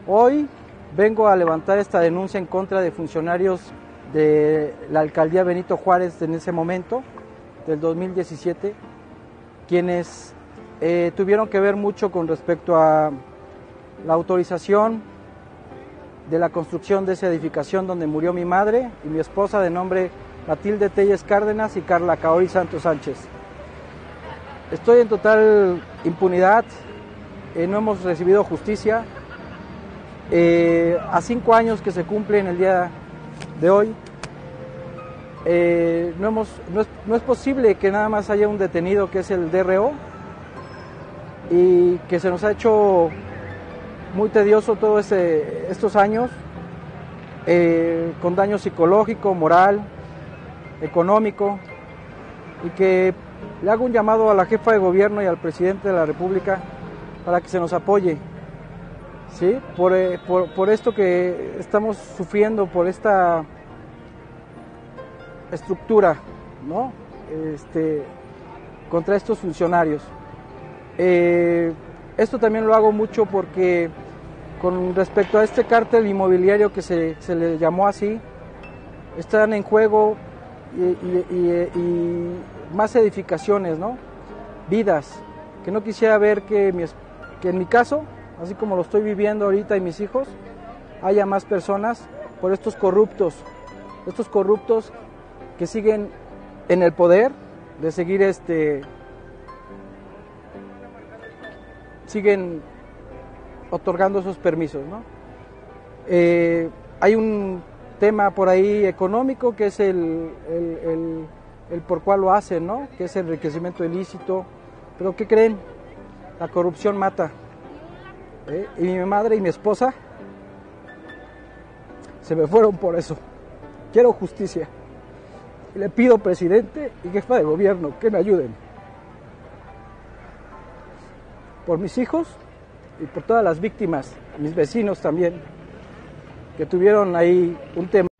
Hoy vengo a levantar esta denuncia en contra de funcionarios de la alcaldía Benito Juárez en ese momento, del 2017, quienes tuvieron que ver mucho con respecto a la autorización de la construcción de esa edificación donde murió mi madre y mi esposa, de nombre Matilde Telles Cárdenas y Carla Kaori Santos Sánchez. Estoy en total impunidad, no hemos recibido justicia. A 5 años que se cumplen el día de hoy, no es posible que nada más haya un detenido, que es el DRO, y que se nos ha hecho muy tedioso todos estos años, con daño psicológico, moral, económico, y que le hago un llamado a la jefa de gobierno y al presidente de la República para que se nos apoye, ¿sí? Por esto que estamos sufriendo, por esta estructura, ¿no? Contra estos funcionarios. Esto también lo hago mucho porque con respecto a este cártel inmobiliario que se le llamó así, están en juego y más edificaciones, ¿no? Vidas, que no quisiera ver que en mi caso, así como lo estoy viviendo ahorita y mis hijos, haya más personas por estos corruptos que siguen en el poder, de seguir siguen otorgando esos permisos, ¿no? Hay un tema por ahí económico que es el por cuál lo hacen, ¿no? Que es el enriquecimiento ilícito, pero ¿qué creen? La corrupción mata. Y mi madre y mi esposa se me fueron por eso. Quiero justicia. Y le pido, presidente y jefa de gobierno, que me ayuden. Por mis hijos y por todas las víctimas, mis vecinos también, que tuvieron ahí un tema.